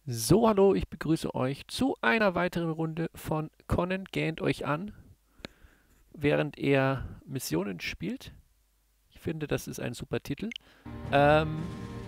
So, hallo, ich begrüße euch zu einer weiteren Runde von Conan gähnt euch an, während er Missionen spielt. Ich finde, das ist ein super Titel. Ähm,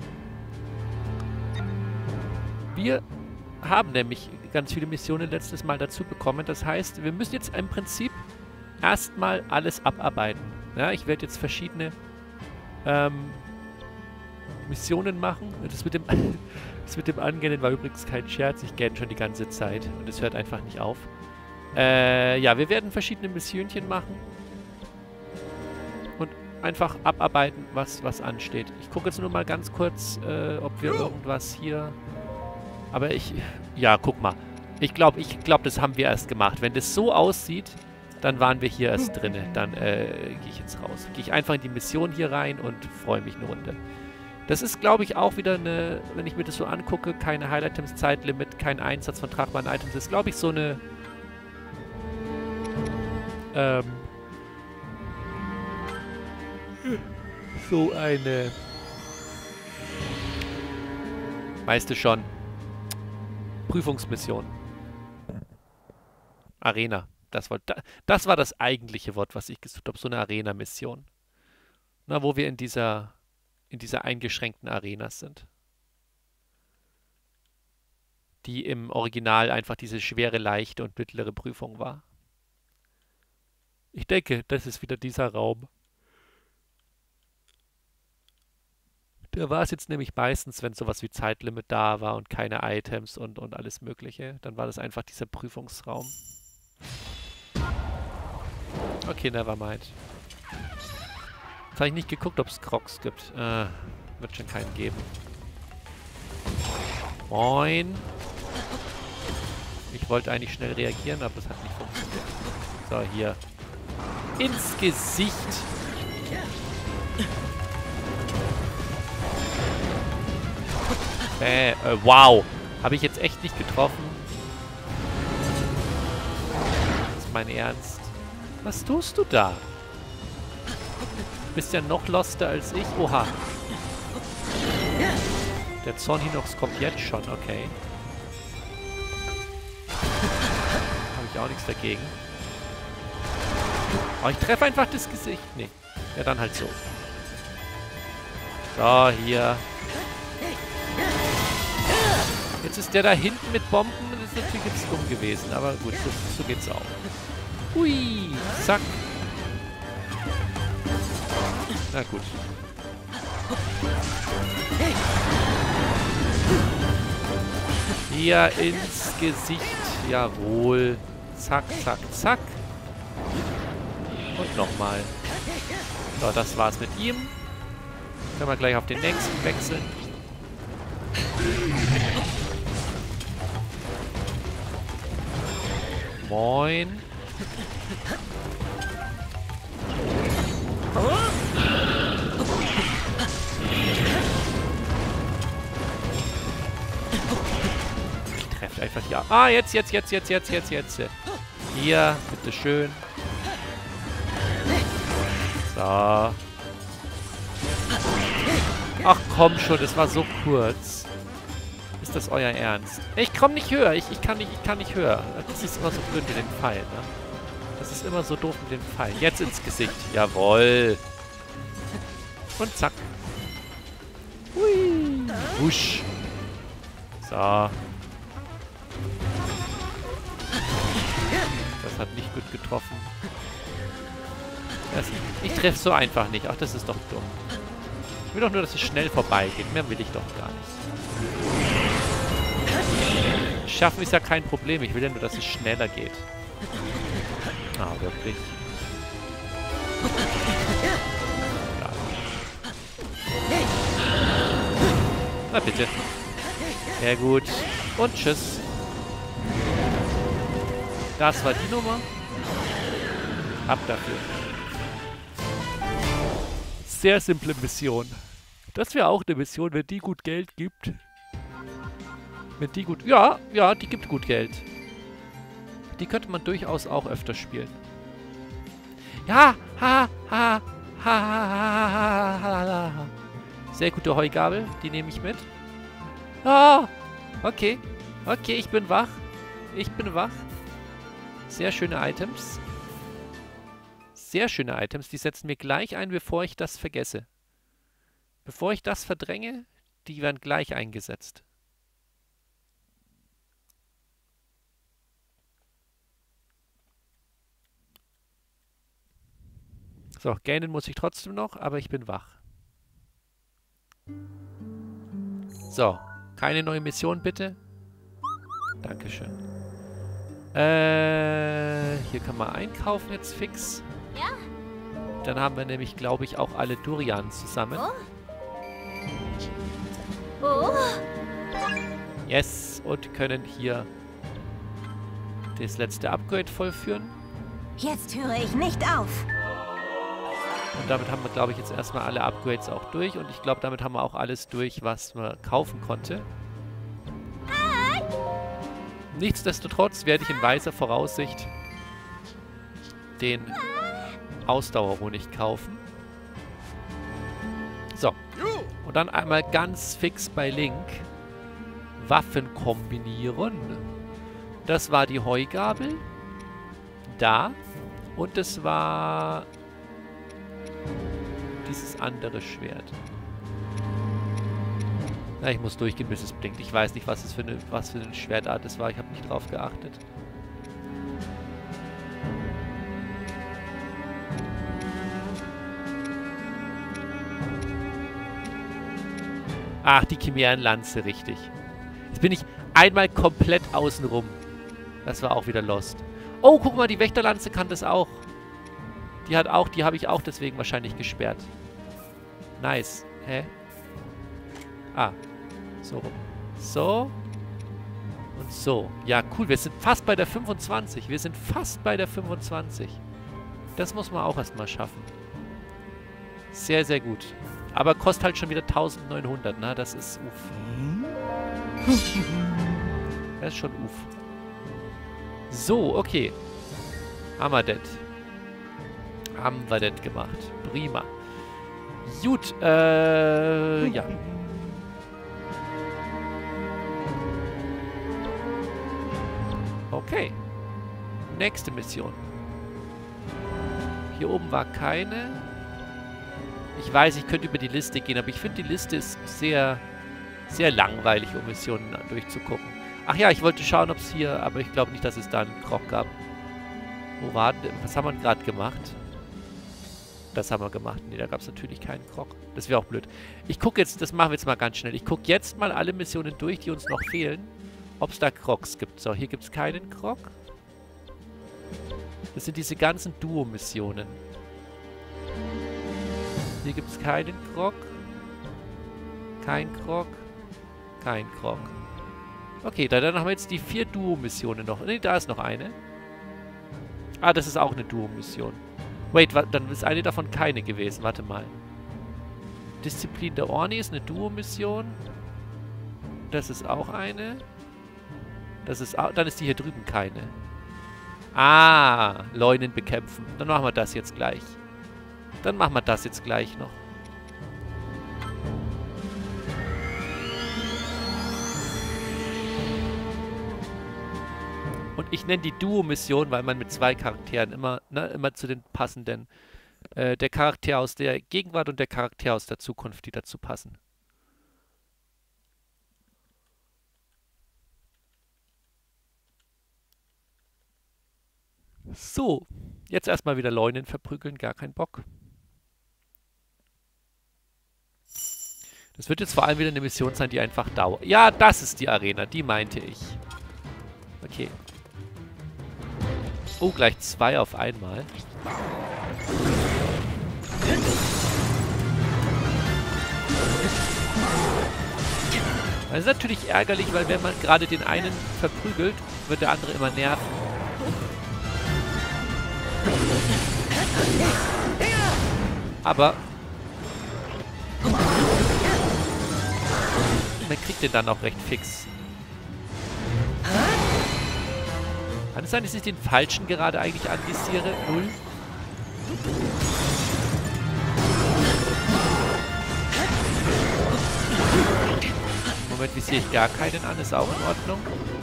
wir haben nämlich ganz viele Missionen letztes Mal dazu bekommen. Das heißt, wir müssen jetzt im Prinzip erstmal alles abarbeiten. Ja, ich werde jetzt verschiedene ähm, Missionen machen. Das mit dem Angähnen war übrigens kein Scherz. Ich gähne schon die ganze Zeit und es hört einfach nicht auf. Ja, wir werden verschiedene Missionchen machen und einfach abarbeiten, was ansteht. Ich gucke jetzt nur mal ganz kurz, ob wir irgendwas hier... Aber ja, guck mal. Ich glaube, das haben wir erst gemacht. Wenn das so aussieht, dann waren wir hier erst drinne. Dann gehe ich jetzt raus. Gehe ich einfach in die Mission hier rein und freue mich eine Runde. Das ist, glaube ich, auch wieder eine, wenn ich mir das so angucke, keine Highlight-Items, Zeitlimit, kein Einsatz von tragbaren Items. Das ist, glaube ich, so eine so eine weißt du schon, Prüfungsmission. Arena. Das war das eigentliche Wort, was ich gesucht habe. So eine Arena-Mission. Na, wo wir in dieser eingeschränkten Arena sind. Die im Original einfach diese schwere, leichte und mittlere Prüfung war. Ich denke, das ist wieder dieser Raum. Da war es jetzt nämlich meistens, wenn sowas wie Zeitlimit da war und keine Items und alles Mögliche. Dann war das einfach dieser Prüfungsraum. Okay, nevermind. Jetzt habe ich nicht geguckt, ob es Crocs gibt. Wird schon keinen geben. Moin. Ich wollte eigentlich schnell reagieren, aber das hat nicht funktioniert. So, hier. Ins Gesicht. Wow. Habe ich jetzt echt nicht getroffen? Das ist mein Ernst. Was tust du da? Du bist ja noch loster als ich. Oha. Der Zornhinox kommt jetzt schon, okay. Habe ich auch nichts dagegen. Oh, ich treffe einfach das Gesicht. Nee. Ja, dann halt so. So, hier. Jetzt ist der da hinten mit Bomben. Das ist natürlich jetzt dumm gewesen. Aber gut, so geht's auch. Hui. Zack. Na gut. Hier ins Gesicht. Jawohl. Zack, zack, zack. Und nochmal. So, das war's mit ihm. Können wir gleich auf den nächsten wechseln. Moin. Ich treffe einfach hier. Ah, jetzt. Hier, bitteschön. So. Ach komm schon, das war so kurz. Ist das euer Ernst? Ich komm nicht höher. Ich kann nicht höher. Das ist immer so blöd mit den Pfeilen, ne? Das ist immer so doof mit den Pfeilen. Jetzt ins Gesicht. Jawohl. Und zack. Hui. Wusch. So. Das hat nicht gut getroffen. Ich treffe so einfach nicht. Ach, das ist doch dumm. Ich will doch nur, dass es schnell vorbeigeht. Mehr will ich doch gar nicht. Schaffen ist ja kein Problem. Ich will ja nur, dass es schneller geht. Ah, wirklich. Ja. Na bitte. Sehr gut. Und tschüss. Das war die Nummer. Ab dafür. Sehr simple Mission. Das wäre auch eine Mission, wenn die gut Geld gibt. Wenn die gut... Ja, die gibt gut Geld. Die könnte man durchaus auch öfter spielen. Ja, Sehr gute Heugabel, die nehme ich mit. Ah, okay. Okay, ich bin wach. Ich bin wach. Sehr schöne Items. Sehr schöne Items. Die setzen wir gleich ein, bevor ich das vergesse. Bevor ich das verdränge, die werden gleich eingesetzt. So, gähnen muss ich trotzdem noch, aber ich bin wach. So, keine neue Mission bitte. Dankeschön. Hier kann man einkaufen jetzt fix. Ja. Dann haben wir nämlich, glaube ich, auch alle Durians zusammen. Oh. Yes, und können hier das letzte Upgrade vollführen. Jetzt höre ich nicht auf. Und damit haben wir, glaube ich, jetzt erstmal alle Upgrades auch durch. Und ich glaube, damit haben wir auch alles durch, was man kaufen konnte. Nichtsdestotrotz werde ich in weiser Voraussicht den Ausdauerhonig kaufen. So. Und dann einmal ganz fix bei Link Waffen kombinieren. Das war die Heugabel. Da. Und das war dieses andere Schwert. Na, ich muss durchgehen, bis es blinkt. Ich weiß nicht, was für eine Schwertart es war. Ich habe nicht drauf geachtet. Ach, die Chimärenlanze, richtig. Jetzt bin ich einmal komplett außenrum. Das war auch wieder Lost. Oh, guck mal, die Wächterlanze kann das auch. Die habe ich auch deswegen wahrscheinlich gesperrt. Nice. Hä? Ah. So rum. So. Und so. Ja, cool. Wir sind fast bei der 25. Wir sind fast bei der 25. Das muss man auch erstmal schaffen. Sehr, sehr gut. Aber kostet halt schon wieder 1900, ne? Das ist uff. Das ist schon uff. So, okay. Haben wir das. Haben wir das gemacht. Prima. Gut, ja. Okay. Nächste Mission. Hier oben war keine. Ich weiß, ich könnte über die Liste gehen, aber ich finde, die Liste ist sehr, sehr langweilig, um Missionen durchzugucken. Ach ja, ich wollte schauen, ob es hier, aber ich glaube nicht, dass es da einen Krog gab. Wo war denn? Was haben wir gerade gemacht? Das haben wir gemacht. Ne, da gab es natürlich keinen Krog. Das wäre auch blöd. Ich gucke jetzt, das machen wir jetzt mal ganz schnell. Ich gucke jetzt mal alle Missionen durch, die uns noch fehlen. Ob es da Krogs gibt. So, hier gibt es keinen Krog. Das sind diese ganzen Duo-Missionen. Hier gibt es keinen Krog. Kein Krog. Kein Krog. Okay, dann haben wir jetzt die 4 Duo-Missionen noch. Ne, da ist noch eine. Ah, das ist auch eine Duo-Mission. Wait, dann ist eine davon keine gewesen. Warte mal. Disziplin der Orni ist eine Duo-Mission. Das ist auch eine. Das ist auch, dann ist die hier drüben keine. Ah, Leunen bekämpfen. Dann machen wir das jetzt gleich. Dann machen wir das jetzt gleich noch. Und ich nenne die Duo-Mission, weil man mit 2 Charakteren immer zu den passenden, der Charakter aus der Gegenwart und der Charakter aus der Zukunft, die dazu passen. So, jetzt erstmal wieder Leunen verprügeln, gar kein Bock. Das wird jetzt vor allem wieder eine Mission sein, die einfach dauert. Ja, das ist die Arena, die meinte ich. Okay. Oh, gleich 2 auf einmal. Das ist natürlich ärgerlich, weil wenn man gerade den einen verprügelt, wird der andere immer nerven. Aber man kriegt den dann auch recht fix. Kann es sein, dass ich den Falschen gerade eigentlich anvisiere? 0. Im Moment visiere ich gar keinen an, ist auch in Ordnung.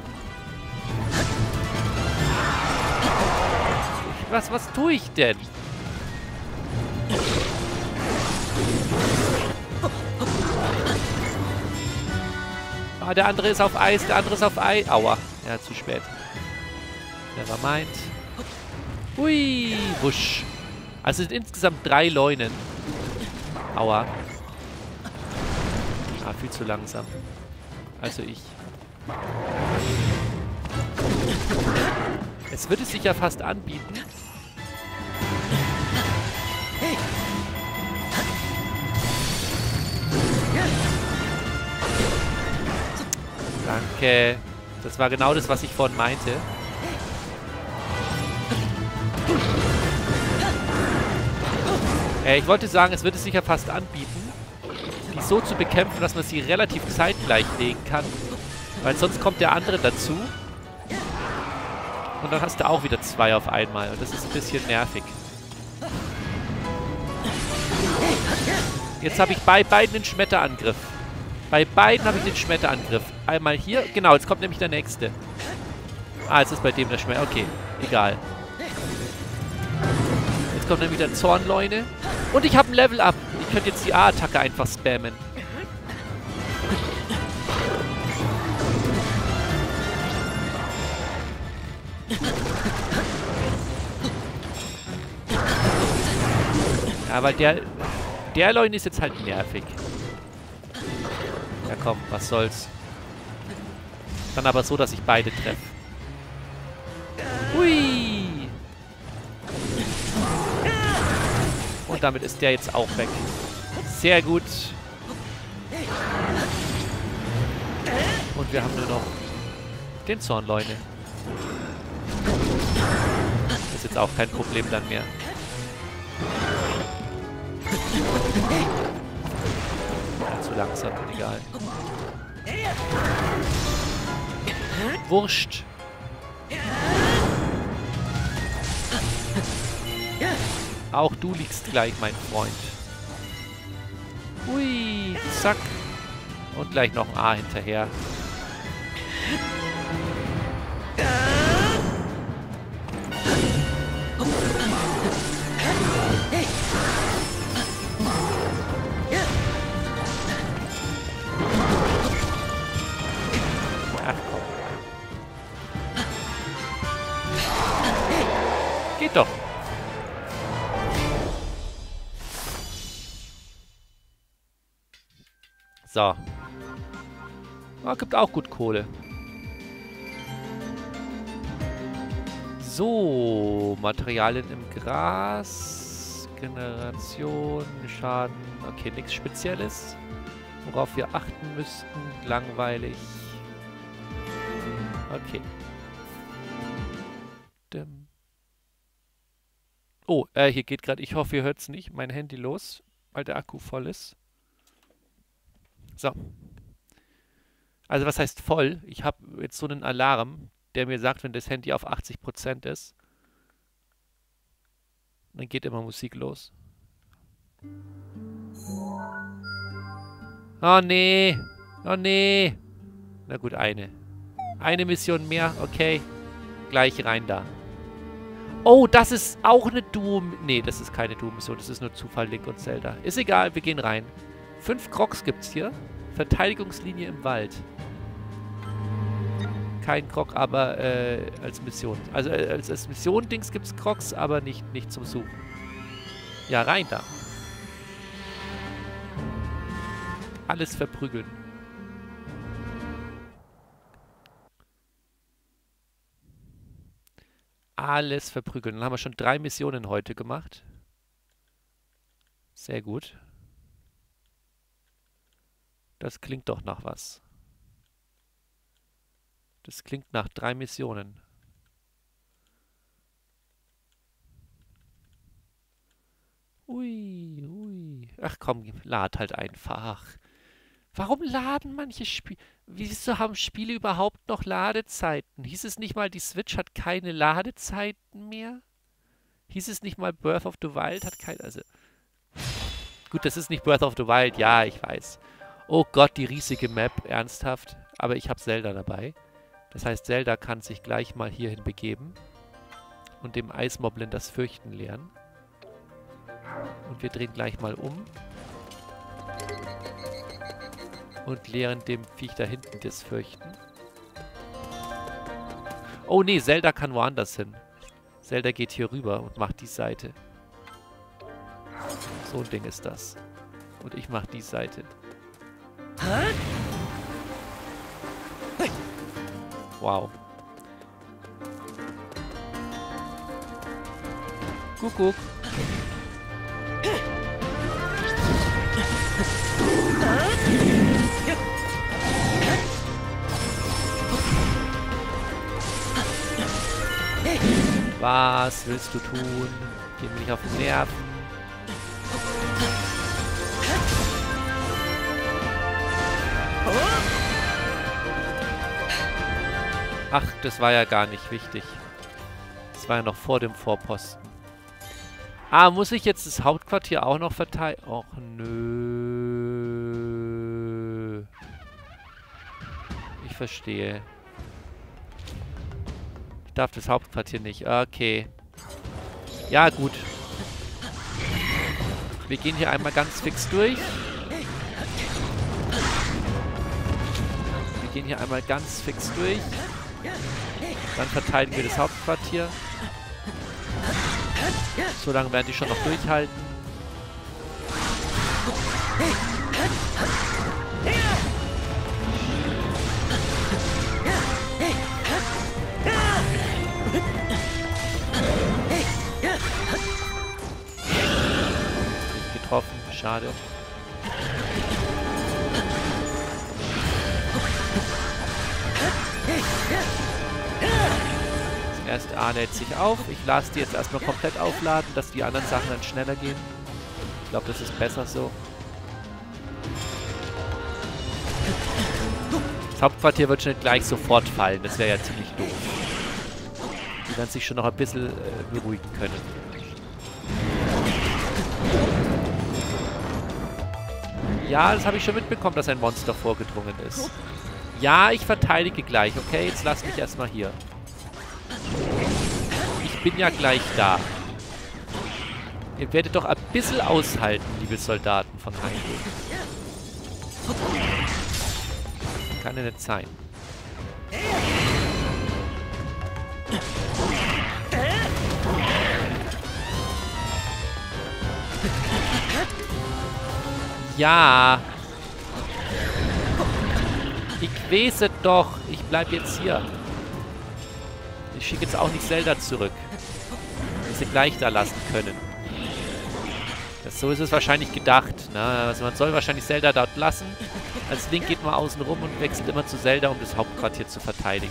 Was tue ich denn? Ah, der andere ist auf Eis, der andere ist auf Eis. Aua. Ja, zu spät. Never mind. Hui, wusch. Also es sind insgesamt 3 Leunen. Aua. Ah, viel zu langsam. Also ich. Es würde sich ja fast anbieten. Danke. Das war genau das, was ich vorhin meinte. Ich wollte sagen, es würde sich ja fast anbieten, die so zu bekämpfen, dass man sie relativ zeitgleich legen kann. Weil sonst kommt der andere dazu. Und dann hast du auch wieder 2 auf einmal. Und das ist ein bisschen nervig. Jetzt habe ich bei beiden den Schmetterangriff. Bei beiden habe ich den Schmetterangriff. Einmal hier. Genau, jetzt kommt nämlich der nächste. Ah, jetzt ist bei dem der Schmetter. Okay, egal. Jetzt kommt nämlich der Zornleune. Und ich habe ein Level-Up. Ich könnte jetzt die A-Attacke einfach spammen. Ja, weil der Leune ist jetzt halt nervig. Ja komm, was soll's. Dann aber so, dass ich beide treffe. Hui! Und damit ist der jetzt auch weg. Sehr gut. Und wir haben nur noch den Zornleune. Ist jetzt auch kein Problem dann mehr. Ja, zu langsam, egal. Wurscht. Auch du liegst gleich, mein Freund. Hui, zack. Und gleich noch ein A hinterher. Ach komm. Geht doch. So. Ah, gibt auch gut Kohle. So, Materialien im Gras. Generation, Schaden. Okay, nichts Spezielles. Worauf wir achten müssten. Langweilig. Okay. Oh, hier geht gerade, ich hoffe, ihr hört es nicht, mein Handy los, weil der Akku voll ist. So. Also was heißt voll? Ich habe jetzt so einen Alarm, der mir sagt, wenn das Handy auf 80% ist. Dann geht immer Musik los. Oh nee. Oh nee. Na gut, eine. Eine Mission mehr, okay. Gleich rein da. Oh, das ist auch eine Doom... Nee, das ist keine Doom-Mission. Das ist nur Zufall, Link und Zelda. Ist egal, wir gehen rein. 5 Crocs gibt's hier. Verteidigungslinie im Wald. Kein Croc, aber als Mission. Also als Mission-Dings gibt's Crocs, aber nicht zum Suchen. Ja, rein da. Alles verprügeln. Alles verprügeln. Dann haben wir schon 3 Missionen heute gemacht. Sehr gut. Das klingt doch nach was. Das klingt nach 3 Missionen. Ui, ui. Ach komm, lad halt einfach. Warum laden manche Spiele... Wieso haben Spiele überhaupt noch Ladezeiten? Hieß es nicht mal, die Switch hat keine Ladezeiten mehr? Hieß es nicht mal, Breath of the Wild hat keine... Also... Gut, das ist nicht Breath of the Wild. Ja, ich weiß. Oh Gott, die riesige Map. Ernsthaft. Aber ich habe Zelda dabei. Das heißt, Zelda kann sich gleich mal hierhin begeben. und dem Eismoblin das Fürchten lehren. Und wir drehen gleich mal um. Und lehren dem Viech da hinten das Fürchten. Oh nee, Zelda kann woanders hin. Zelda geht hier rüber und macht die Seite. So ein Ding ist das. Und ich mach die Seite. Wow. Kuckuck. Was willst du tun? Geh mir nicht auf den Nerven. Ach, das war ja gar nicht wichtig. Das war ja noch vor dem Vorposten. Ah, muss ich jetzt das Hauptquartier auch noch verteilen? Och, nö. Ich verstehe. Ich darf das Hauptquartier nicht. Okay. Ja, gut. Wir gehen hier einmal ganz fix durch. Wir gehen hier einmal ganz fix durch. Dann verteidigen wir das Hauptquartier. So lange werden die schon noch durchhalten. Nicht getroffen, schade. Das erste A lädt sich auf. Ich lasse die jetzt erstmal komplett aufladen, dass die anderen Sachen dann schneller gehen. Ich glaube, das ist besser so. Das Hauptquartier wird schon nicht gleich sofort fallen. Das wäre ja ziemlich doof. Die werden sich schon noch ein bisschen beruhigen können. Ja, das habe ich schon mitbekommen, dass ein Monster vorgedrungen ist. Ja, ich verteidige gleich, okay? Jetzt lass mich erstmal hier. Ich bin ja gleich da. Ihr werdet doch ein bisschen aushalten, liebe Soldaten von Hyrule. Kann ja nicht sein. Ja. Ich weiß es doch. Ich bleib jetzt hier. Ich schicke jetzt auch nicht Zelda zurück. Die sie gleich da lassen können. So ist es wahrscheinlich gedacht. Ne? Also man soll wahrscheinlich Zelda dort lassen. Als Link geht man außen rum und wechselt immer zu Zelda, um das Hauptquartier zu verteidigen.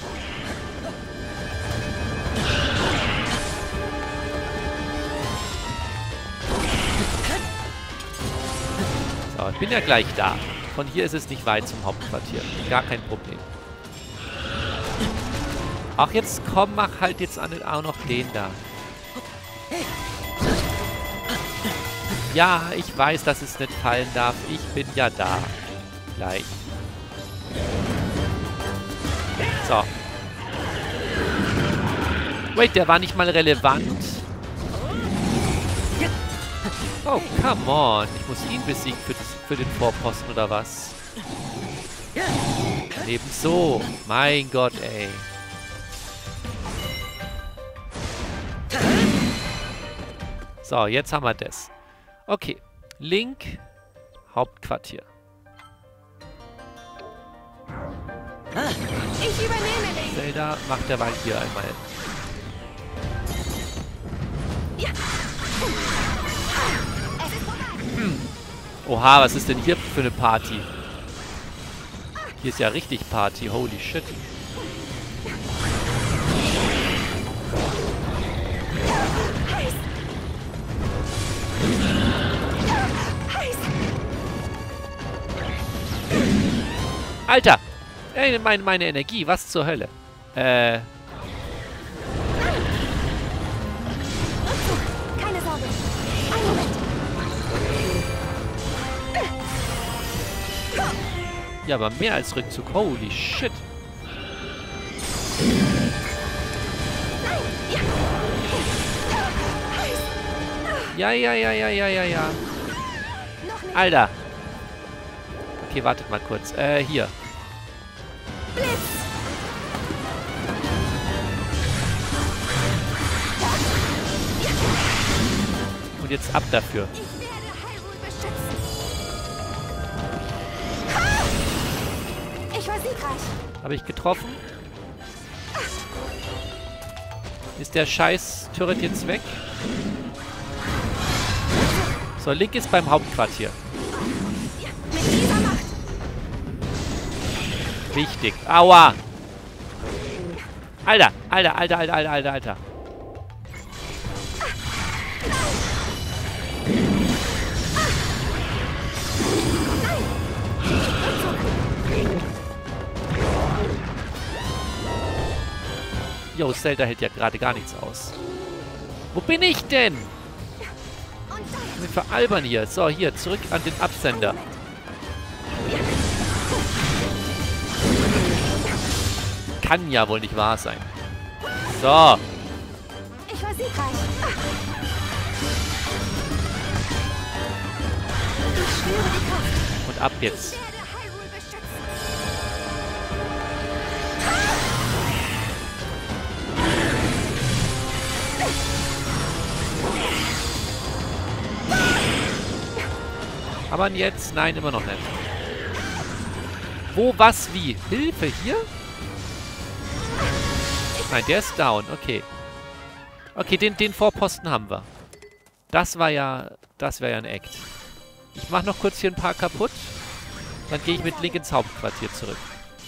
So, ich bin ja gleich da. Von hier ist es nicht weit zum Hauptquartier. Gar kein Problem. Ach, jetzt komm, mach halt jetzt auch noch den da. Ja, ich weiß, dass es nicht fallen darf. Ich bin ja da. Gleich. So. Wait, der war nicht mal relevant. Oh, come on. Ich muss ihn besiegen für den Vorposten, oder was? Ebenso. Mein Gott, ey. So, jetzt haben wir das. Okay. Link, Hauptquartier. Ich übernehme dich. Zelda macht derweil hier einmal. Ja. Oha, was ist denn hier für eine Party? Hier ist ja richtig Party. Holy shit. Alter! Ey, meine Energie, was zur Hölle? Keine Sorge. Einen Moment. Ja, aber mehr als Rückzug. Holy shit. Ja, ja, ja, ja, ja, ja, ja. Noch nicht. Alter. Okay, wartet mal kurz. Hier. Blitz. Und jetzt ab dafür. Ich werde Hyrule beschützen. Ich war siegreich. Habe ich getroffen? Ist der scheiß Turret jetzt weg? So, Link ist beim Hauptquartier. Mit dieser Macht. Wichtig. Aua! Alter, Alter, Alter, Alter, Alter, Alter, Alter. Jo, Zelda hält ja gerade gar nichts aus. Wo bin ich denn? Und dann. Wir veralbern hier. So, hier, zurück an den Absender. Kann ja wohl nicht wahr sein. So. Ich war siegreich. Ich spüre die Kraft. Und ab jetzt. Ich werde Hyrule beschützen. Aber jetzt? Nein, immer noch nicht. Wo, was, wie? Hilfe, hier? Nein, der ist down. Okay. Okay, den Vorposten haben wir. Das wäre ja ein Act. Ich mache noch kurz hier ein paar kaputt. Dann gehe ich mit Link ins Hauptquartier zurück.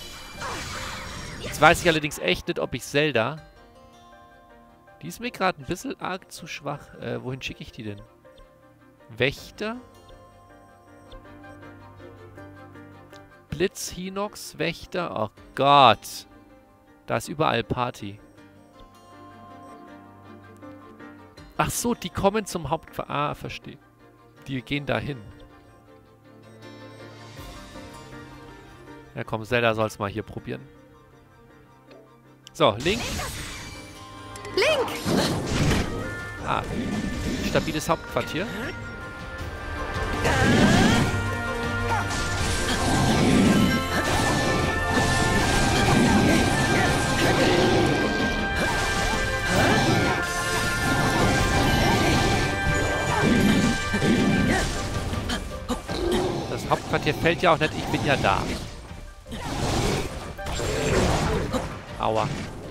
Jetzt weiß ich allerdings echt nicht, ob ich Zelda... Die ist mir gerade ein bisschen arg zu schwach. Wohin schicke ich die denn? Wächter? Blitz, Hinox, Wächter. Oh Gott. Da ist überall Party. Ach so, die kommen zum Hauptquartier. Ah, verstehe. Die gehen da hin. Ja komm, Zelda soll es mal hier probieren. So, Link. Link! Ah, stabiles Hauptquartier. Das Hauptquartier fällt ja auch nicht, ich bin ja da. Aua.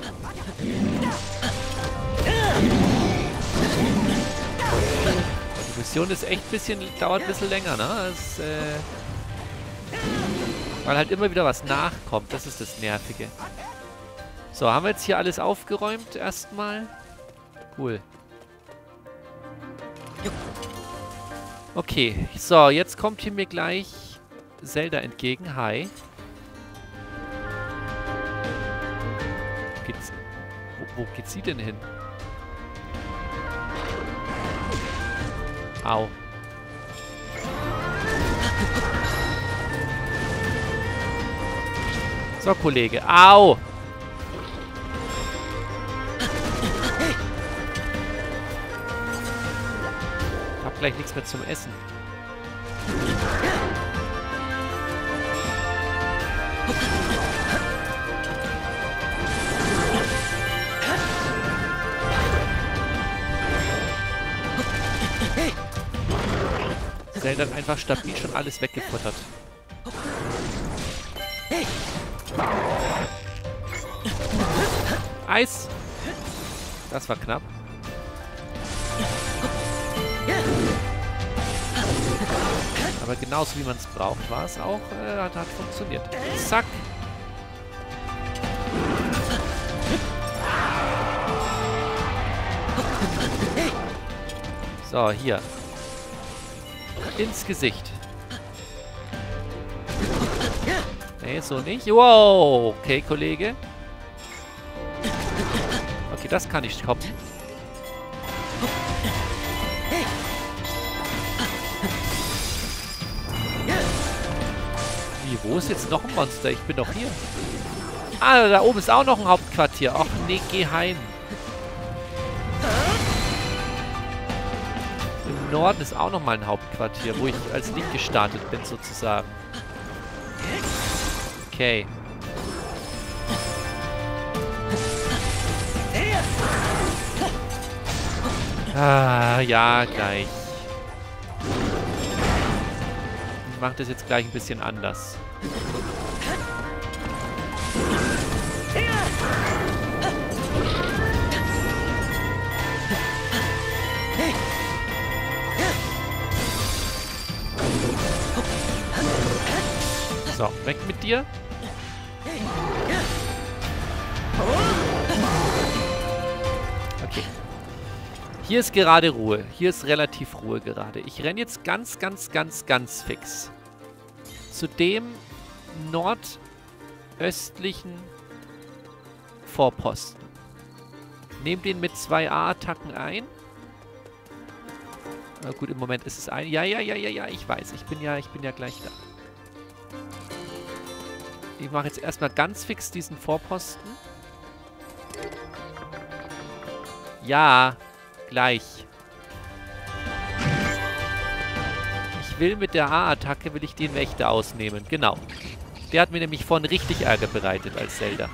Die Mission ist echt dauert ein bisschen länger, ne? Das, weil halt immer wieder was nachkommt, das ist das Nervige. So, haben wir jetzt hier alles aufgeräumt erstmal? Cool. Okay, so, jetzt kommt hier mir gleich Zelda entgegen. Hi. Wo geht sie denn hin? Au. So, Kollege. Au! Ich hab gleich nichts mehr zum Essen. Zelda hat einfach stabil schon alles weggefuttert. Eis! Das war knapp. Aber genauso wie man es braucht, war es auch, hat funktioniert. Zack! So, hier. Ins Gesicht. Nee, so nicht. Wow! Okay, Kollege. Okay, das kann ich kommen. Wie, wo ist jetzt noch ein Monster? Ich bin doch hier. Ah, da oben ist auch noch ein Hauptquartier. Ach nee, geh heim. Norden ist auch nochmal ein Hauptquartier, wo ich als Link gestartet bin, sozusagen. Okay. Ah, ja, gleich. Ich mache das jetzt gleich ein bisschen anders. So, weg mit dir. Okay. Hier ist gerade Ruhe. Hier ist relativ Ruhe gerade. Ich renne jetzt ganz fix zu dem nordöstlichen Vorposten. Nehme den mit 2 A-Attacken ein. Na gut, im Moment ist es ein... Ja, ich weiß. Ich bin ja gleich da. Ich mache jetzt erstmal ganz fix diesen Vorposten. Ja, gleich. Ich will mit der A-Attacke, will ich den Wächter ausnehmen. Genau. Der hat mir nämlich vorhin richtig Ärger bereitet als Zelda.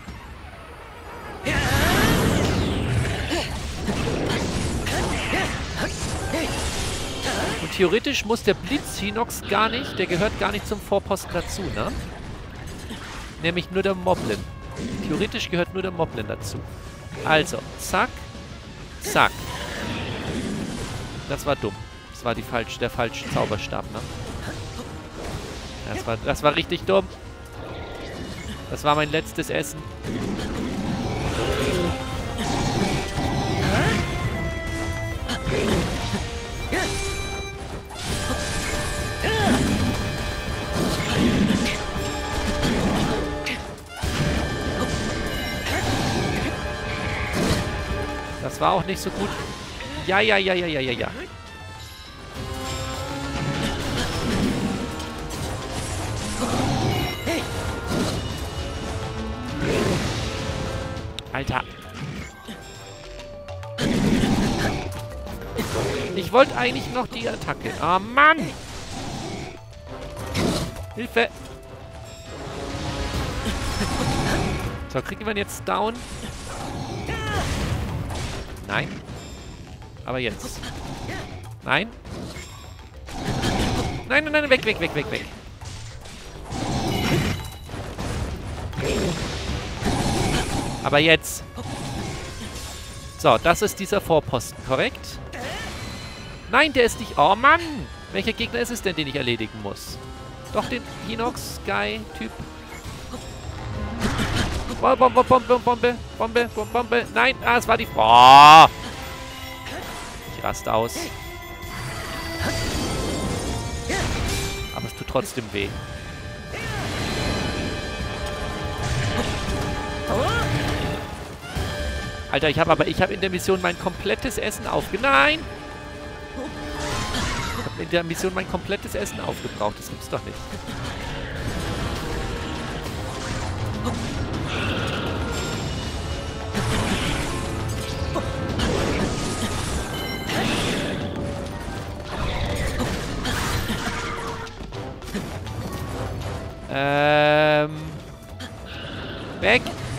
Und theoretisch muss der Blitz-Hinox gar nicht, der gehört gar nicht zum Vorposten dazu, ne? Nämlich nur der Moblin. Theoretisch gehört nur der Moblin dazu. Also, zack, zack. Das war dumm. Das war der falsche Zauberstab, ne? Das war richtig dumm. Das war mein letztes Essen. Das war auch nicht so gut. Ja. Alter. Ich wollte eigentlich noch die Attacke. Oh, Mann! Hilfe! So, kriegen wir ihn jetzt down? Nein. Aber jetzt. Nein. Nein, weg. Aber jetzt. So, das ist dieser Vorposten, korrekt? Nein, der ist nicht... Oh, Mann! Welcher Gegner ist es denn, den ich erledigen muss? Doch den Hinox-Guy-Typ. Bombe. Nein, es war die... Oh! Ich raste aus. Aber es tut trotzdem weh. Alter, ich habe in der Mission mein komplettes Essen Nein! Ich habe in der Mission mein komplettes Essen aufgebraucht. Das gibt's doch nicht. Weg!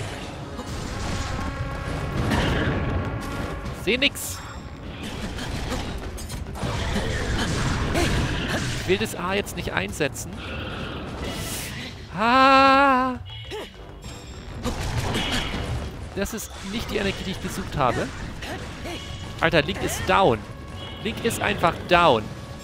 Seh nix! Ich will das A jetzt nicht einsetzen. Ah! Das ist nicht die Energie, die ich gesucht habe. Alter, Link ist down. Link ist einfach down.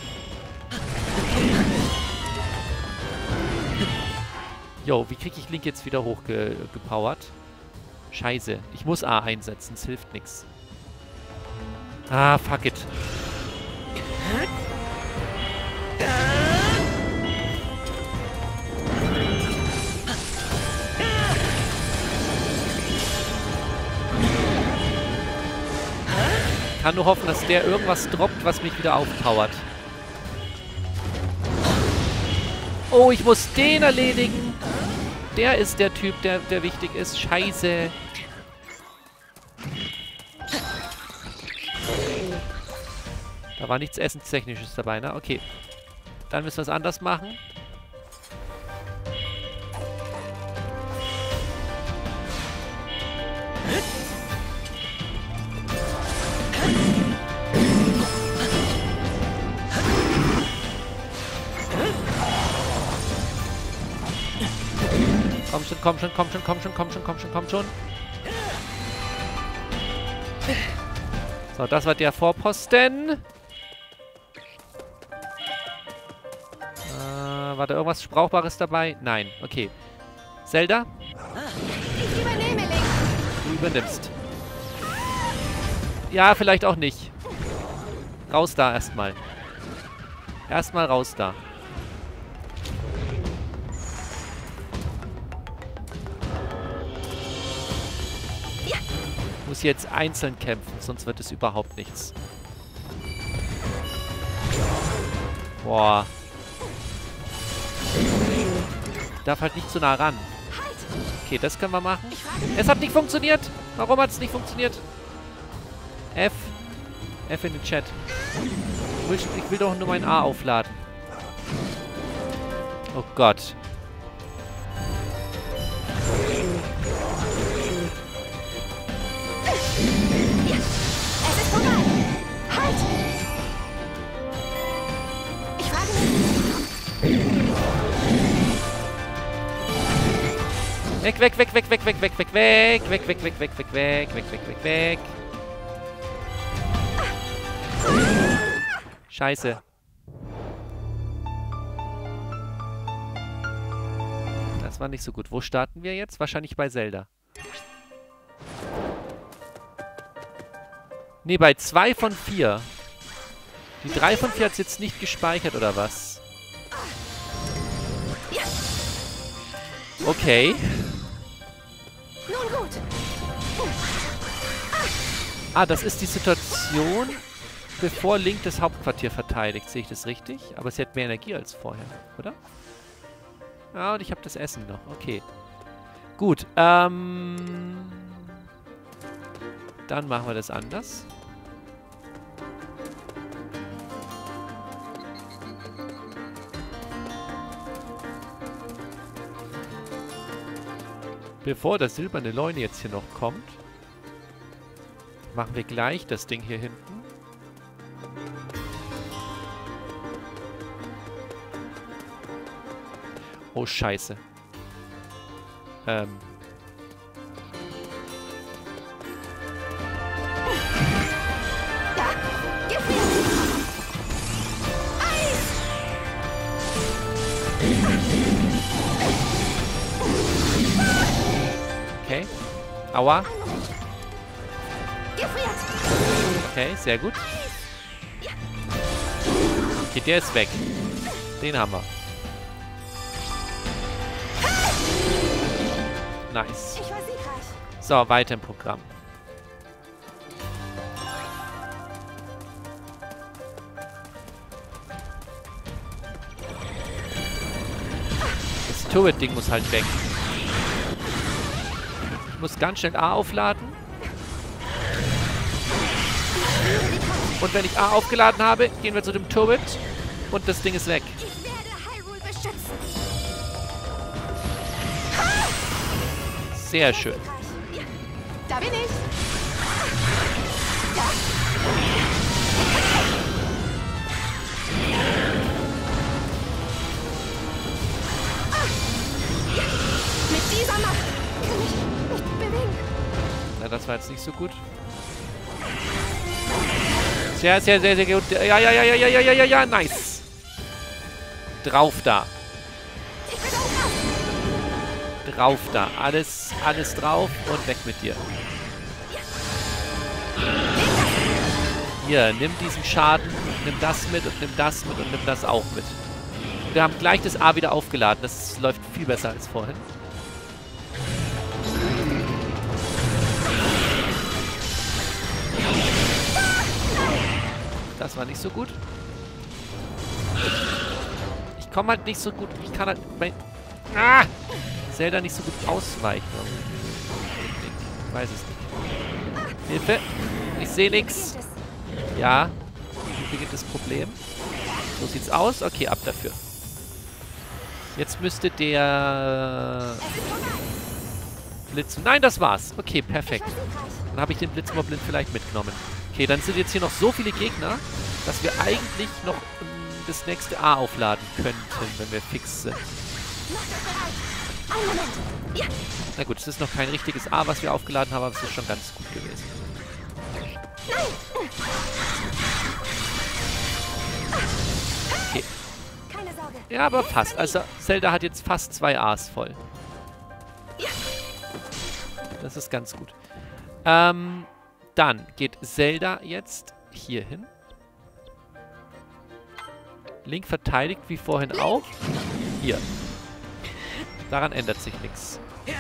Jo, wie kriege ich Link jetzt wieder hochgepowert? Scheiße. Ich muss A einsetzen. Es hilft nichts. Ah, fuck it. Ich kann nur hoffen, dass der irgendwas droppt, was mich wieder aufpowert. Oh, ich muss den erledigen. Der ist der Typ, der wichtig ist. Scheiße. Da war nichts Essenstechnisches dabei, ne? Okay. Dann müssen wir es anders machen. Komm schon, komm schon, komm schon, komm schon, komm schon, komm schon, komm schon. So, das war der Vorposten. War da irgendwas Brauchbares dabei? Nein. Okay. Zelda? Ich übernehme, Link. Du übernimmst. Ja, vielleicht auch nicht. Raus da erstmal. Erstmal raus da. Muss jetzt einzeln kämpfen, sonst wird es überhaupt nichts. Boah. Darf halt nicht zu nah ran. Okay, das können wir machen. Es hat nicht funktioniert. Warum hat es nicht funktioniert? F. F in den Chat. Ich will doch nur mein A aufladen. Oh Gott. Es ist vorbei. Halt! Ich frage mich. Weg, weg, weg, weg, weg, weg, weg, weg, weg, weg, weg, weg, weg, weg, weg, weg, weg, weg, weg. Scheiße. Das war nicht so gut. Wo starten wir jetzt? Wahrscheinlich bei Zelda. Nee, bei 2 von 4. Die 3 von 4 hat es jetzt nicht gespeichert, oder was? Okay. Nun gut. Ah, das ist die Situation, bevor Link das Hauptquartier verteidigt. Sehe ich das richtig? Aber sie hat mehr Energie als vorher, oder? Ja, und ich habe das Essen noch. Okay. Gut, dann machen wir das anders. Bevor das silberne Leune jetzt hier noch kommt, machen wir gleich das Ding hier hinten. Oh, scheiße. Da, gefriert. Eis! Okay. Aua. Gefriert. Okay, sehr gut. Okay, der ist weg. Den haben wir. Nice. Ich war siegreich. So, weiter im Programm. Das Turret-Ding muss halt weg. Ich muss ganz schnell A aufladen. Und wenn ich A aufgeladen habe, gehen wir zu dem Turret. Und das Ding ist weg. Ich werde Hyrule beschützen. Sehr schön. Ja, da bin ich. Da. Ja. Mit dieser Macht kann ich nicht bewegen. Na, das war jetzt nicht so gut. Sehr, sehr, sehr, sehr gut. Ja, ja, ja, ja, ja, ja, ja, ja, ja, nice. Drauf da. Ich bin da. Drauf da. Alles drauf und weg mit dir. Hier, nimm diesen Schaden, nimm das mit und nimm das mit und nimm das auch mit. Wir haben gleich das A wieder aufgeladen. Das läuft viel besser als vorhin. Das war nicht so gut. Ich komme halt nicht so gut. Ich kann halt bei Zelda nicht so gut ausweichen. Ich weiß es nicht. Hilfe! Ich sehe nichts. Ja. beginnt das Problem. So sieht's aus. Okay, ab dafür. Jetzt müsste der Blitz... Nein, das war's. Okay, perfekt. Dann habe ich den Blitzmoblin vielleicht mitgenommen. Okay, dann sind jetzt hier noch so viele Gegner, dass wir eigentlich noch das nächste A aufladen könnten, wenn wir fix sind. Na gut, es ist noch kein richtiges A, was wir aufgeladen haben, aber es ist schon ganz gut gewesen. Okay. Ja, aber fast. Also Zelda hat jetzt fast 2 A's voll. Das ist ganz gut. Dann geht Zelda jetzt hier hin. Link verteidigt wie vorhin auch. Hier. Daran ändert sich nichts.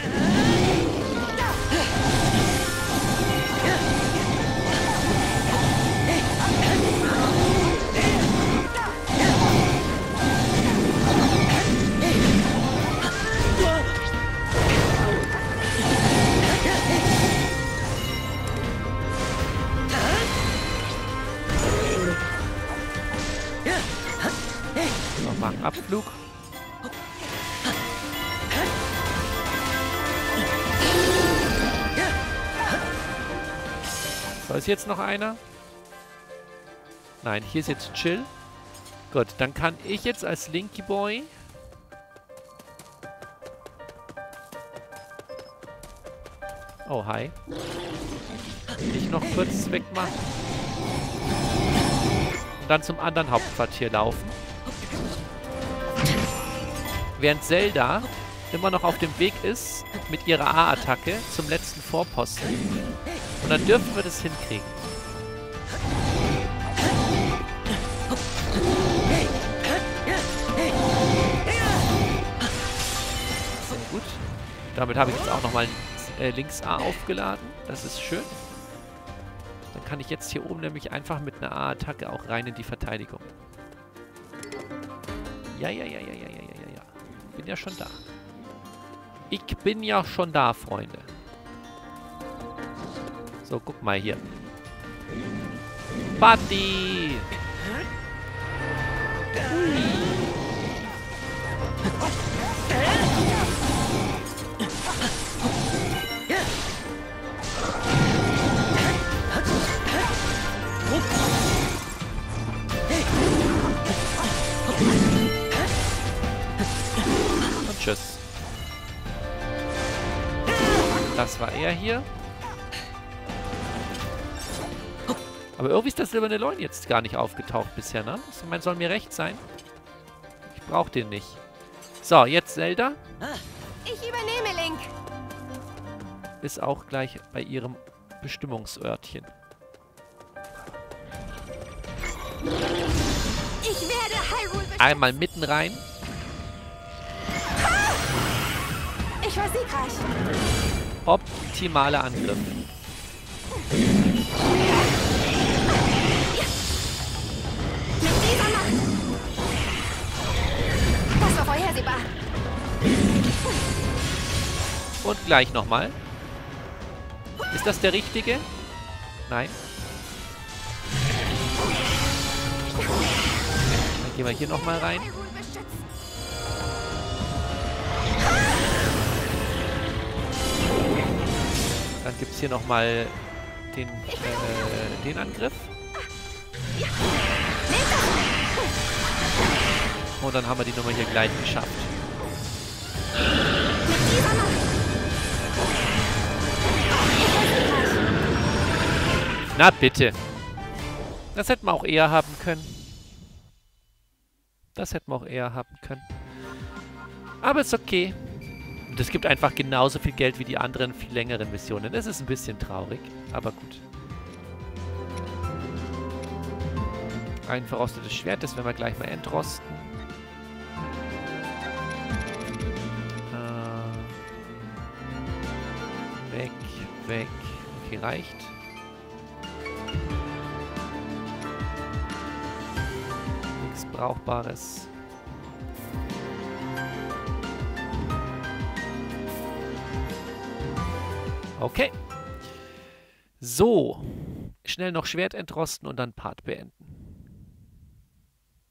Nochmal einen Abflug. So, ist jetzt noch einer? Nein, hier ist jetzt Chill. Gut, dann kann ich jetzt als Linky Boy... Oh, hi. Ich noch kurz wegmachen. Und dann zum anderen Hauptquartier laufen. Während Zelda immer noch auf dem Weg ist mit ihrer A-Attacke zum letzten Vorposten. Und dann dürfen wir das hinkriegen. Sehr gut. Damit habe ich jetzt auch nochmal links A aufgeladen. Das ist schön. Dann kann ich jetzt hier oben nämlich einfach mit einer A-Attacke auch rein in die Verteidigung. Ja. Bin ja schon da. Ich bin ja schon da, Freunde. So, guck mal hier. Party! Und tschüss. Das war er hier. Aber irgendwie ist das silberne Leun jetzt gar nicht aufgetaucht bisher, ne? Ich meine, soll mir recht sein. Ich brauche den nicht. So, jetzt Zelda. Ich übernehme, Link. Ist auch gleich bei ihrem Bestimmungsörtchen. Ich werde Hyrule beschützen. Einmal mitten rein. Ich war siegreich. Optimaler Angriff. Mit dieser Macht. Das war vorhersehbar. Und gleich nochmal. Ist das der richtige? Nein. Dann gehen wir hier nochmal rein. Hyrule beschützen. Dann gibt es hier nochmal den Angriff. Und dann haben wir die Nummer hier gleich geschafft. Mit dieser Macht. Na bitte. Das hätten wir auch eher haben können. Das hätten wir auch eher haben können. Aber ist okay. Und es gibt einfach genauso viel Geld wie die anderen viel längeren Missionen. Das ist ein bisschen traurig, aber gut. Ein verrostetes Schwert, das werden wir gleich mal entrosten. Weg, weg. Okay, reicht. Nichts Brauchbares. Okay. So. Schnell noch Schwert entrosten und dann Part beenden.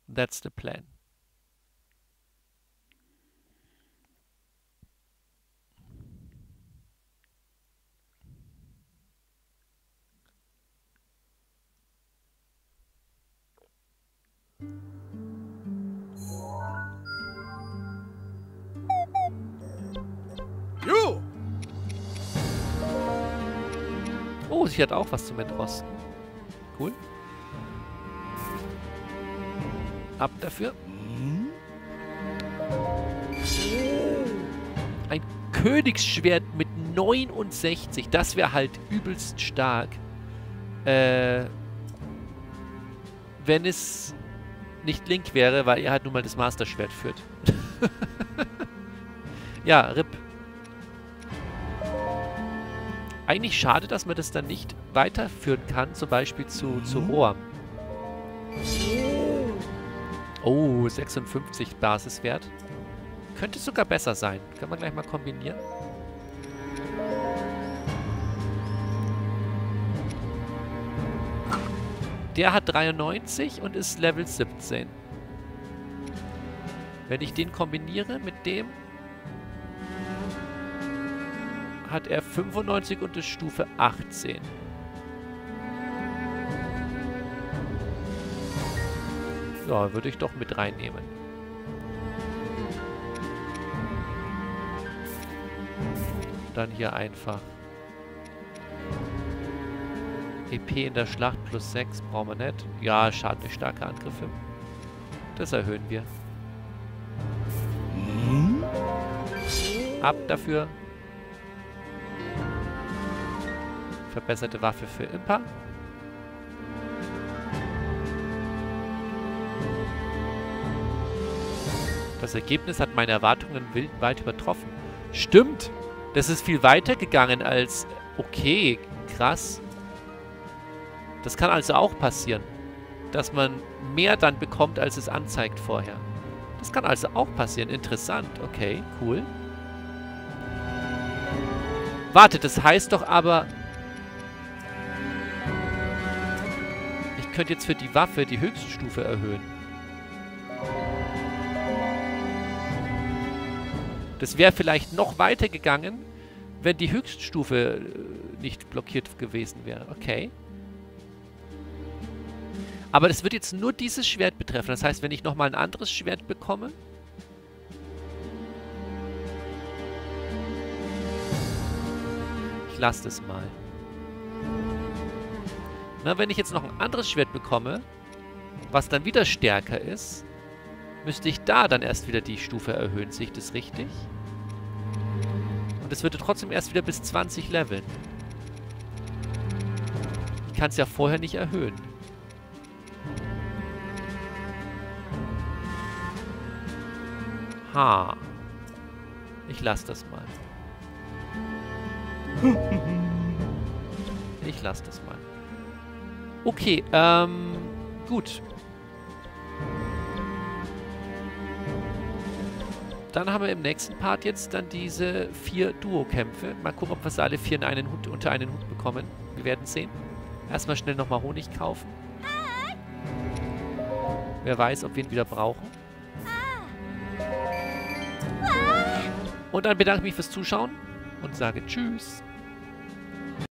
That's the plan. You! Oh, sie hat auch was zum Entrosten. Cool. Ab dafür. Ein Königsschwert mit 69. Das wäre halt übelst stark. Wenn es nicht Link wäre, weil er halt nun mal das Master-Schwert führt. Ja, RIP. Eigentlich schade, dass man das dann nicht weiterführen kann, zum Beispiel zu Roam. Oh, 56 Basiswert. Könnte sogar besser sein. Können wir gleich mal kombinieren. Der hat 93 und ist Level 17. Wenn ich den kombiniere mit dem, hat er 95 und ist Stufe 18. Ja, würde ich doch mit reinnehmen. Dann hier einfach EP in der Schlacht plus 6 brauchen wir nicht. Ja, Schaden durch starke Angriffe. Das erhöhen wir. Ab dafür. Verbesserte Waffe für Impa. Das Ergebnis hat meine Erwartungen weit übertroffen. Stimmt! Das ist viel weiter gegangen als... Okay, krass. Das kann also auch passieren. Dass man mehr dann bekommt, als es anzeigt vorher. Das kann also auch passieren. Interessant. Okay, cool. Warte, das heißt doch aber... Ich könnte jetzt für die Waffe die Höchststufe erhöhen. Das wäre vielleicht noch weiter gegangen, wenn die Höchststufe nicht blockiert gewesen wäre. Okay. Aber das wird jetzt nur dieses Schwert betreffen. Das heißt, wenn ich nochmal ein anderes Schwert bekomme... Ich lasse das mal. Na, wenn ich jetzt noch ein anderes Schwert bekomme, was dann wieder stärker ist, müsste ich da dann erst wieder die Stufe erhöhen. Sehe ich das richtig? Und es würde trotzdem erst wieder bis 20 leveln. Ich kann es ja vorher nicht erhöhen. Ha. Ich lasse das mal. Ich lasse das mal. Okay, gut. Dann haben wir im nächsten Part jetzt dann diese 4 Duo-Kämpfe. Mal gucken, ob wir sie alle 4 in einen Hut, unter einen Hut bekommen. Wir werden sehen. Erstmal schnell nochmal Honig kaufen. Wer weiß, ob wir ihn wieder brauchen. Und dann bedanke ich mich fürs Zuschauen und sage Tschüss.